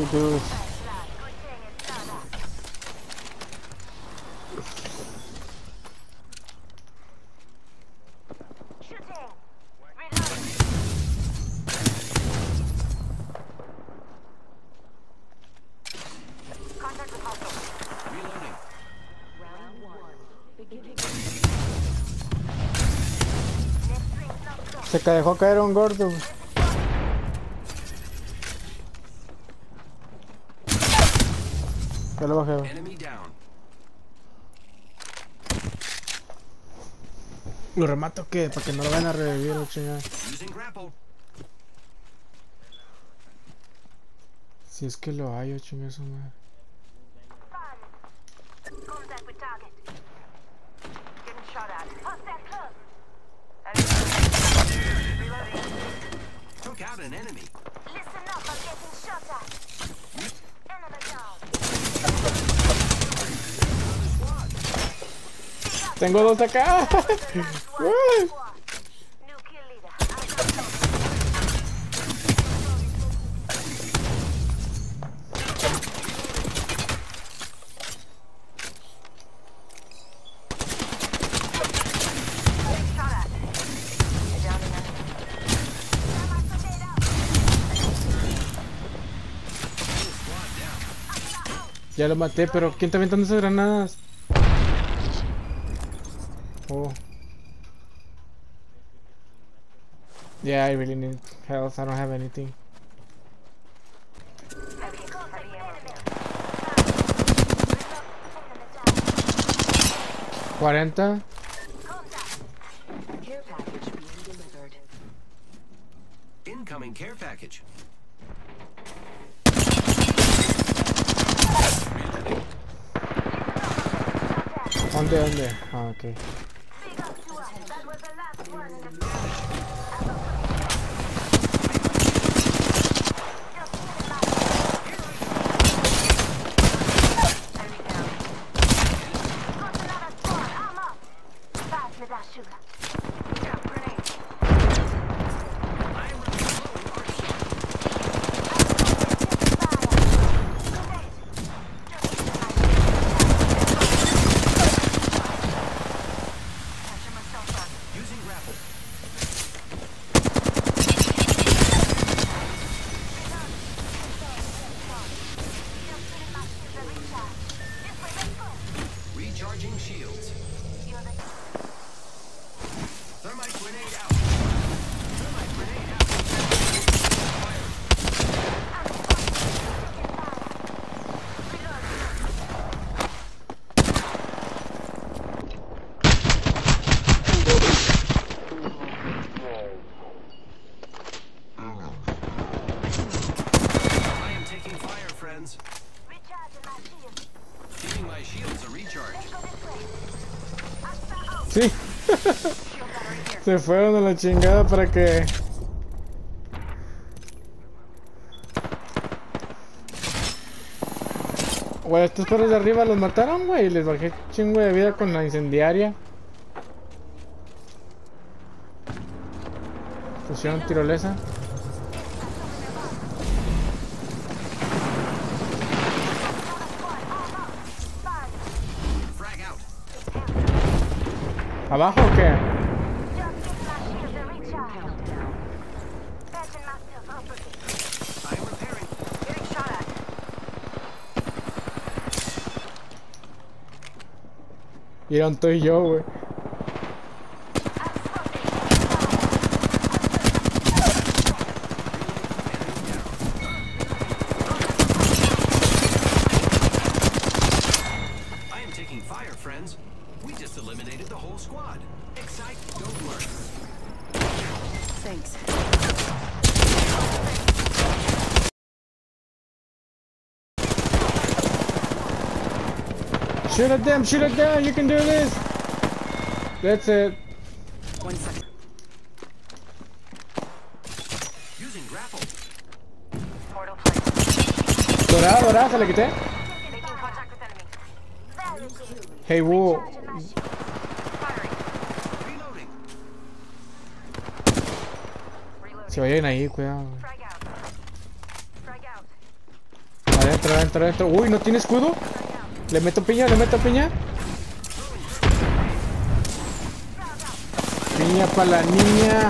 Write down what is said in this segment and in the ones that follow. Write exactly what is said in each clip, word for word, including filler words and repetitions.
dudes. Se ca- dejó caer un gordo. Ya lo bajé. ¿Lo remato o qué? Para que no lo vayan a revivir, la chingada. Si es que lo hay, chingada su madre. Took out an enemy. Listen up, I'm getting shot at. Enemy down. Tengo dos acá. New kill leader. Shot at. Down an enemy. Ya lo maté, pero ¿quién está aventando esas granadas? Oh. Yeah, I really need health. I don't have anything. cuarenta. Care package being delivered. Incoming care package. ¿Dónde, dónde? Ah, ok. Recharging shields. Thermite grenade out. Thermite grenade out. I am taking fire, friends. Giving my shields a recharge. Sí. Se fueron a la chingada para que... Güey, estos perros de arriba los mataron, güey. Les bajé chingo de vida con la incendiaria. Pusieron tirolesa. Frag out. ¿Abajo o qué? I am repairing. Getting shot at. Y eran tú y yo, güey. I am taking fire, friends. We just eliminated the whole squad. Excite, don't worry. Thanks. Shoot at them, shoot at them, you can do this. That's it. One second. Using grapple. Portal placed. Dorada, dorada, se le quité. Making contact with enemy. Very good. Hey, Woo. Firing. Reloading. Reloading. Se vayan ahí, cuidado. Frag out. Frag out. Adentro, adentro, adentro. Uy, ¿no tiene escudo? Le meto piña, le meto piña. Piña para la niña.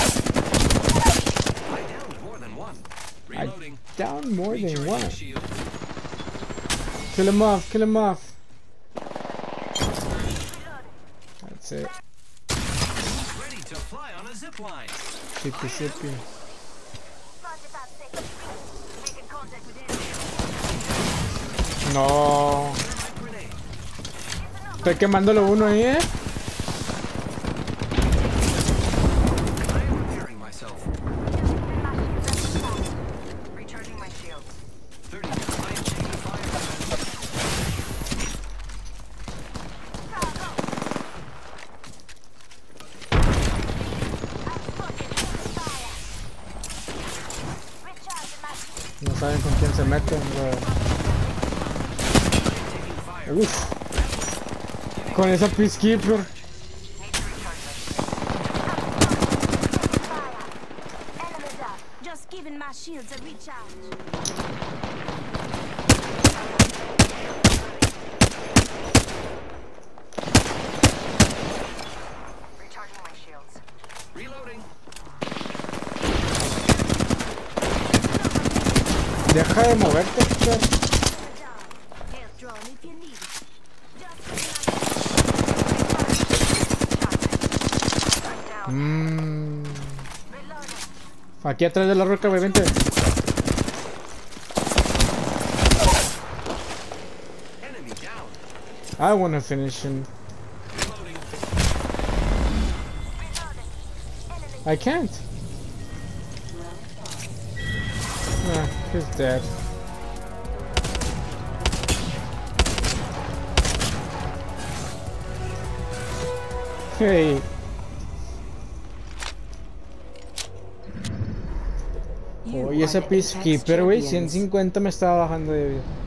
I downed more than one. I Reloading. down more than Recharging one. my shield. Kill him off, kill him off. That's it. Ready to fly on a zip line. Sippy, sippy. forty-five seconds. Making contact with enemy. No. My grenade. Estoy quemándolo uno ahí, eh. I am repairing myself. Recharging my shields. thirty. I am taking fire. No saben con quién se meten, güey. Uf. Con esa peacekeeper. Need to recharge my Enemies up. Just giving my shields a recharge. Recharging my shields. Reloading. Deja de moverte, chica. Health drone if you need it. Just I'm down. Mmm. reloading. Aquí atrás de la roca, güey, vente. Enemy down. I wanna finish him. Reloading. Reloading. Enemy. I can't. Ah, he's dead. Hey. You Oye, ese are the Apex peacekeeper, güey, champions. ciento cincuenta me estaba bajando de vida.